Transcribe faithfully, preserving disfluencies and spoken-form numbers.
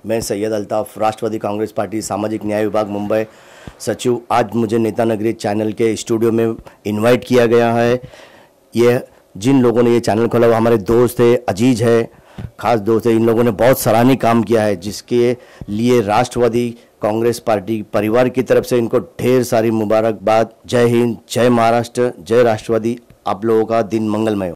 मैं सैयद अल्ताफ़, राष्ट्रवादी कांग्रेस पार्टी सामाजिक न्याय विभाग मुंबई सचिव। आज मुझे नेता नगरी चैनल के स्टूडियो में इनवाइट किया गया है। ये जिन लोगों ने ये चैनल खोला वो हमारे दोस्त है, अजीज है, खास दोस्त है। इन लोगों ने बहुत सराहनीय काम किया है, जिसके लिए राष्ट्रवादी कांग्रेस पार्टी परिवार की तरफ से इनको ढेर सारी मुबारकबाद। जय हिंद, जय महाराष्ट्र, जय राष्ट्रवादी। आप लोगों का दिन मंगलमय हो।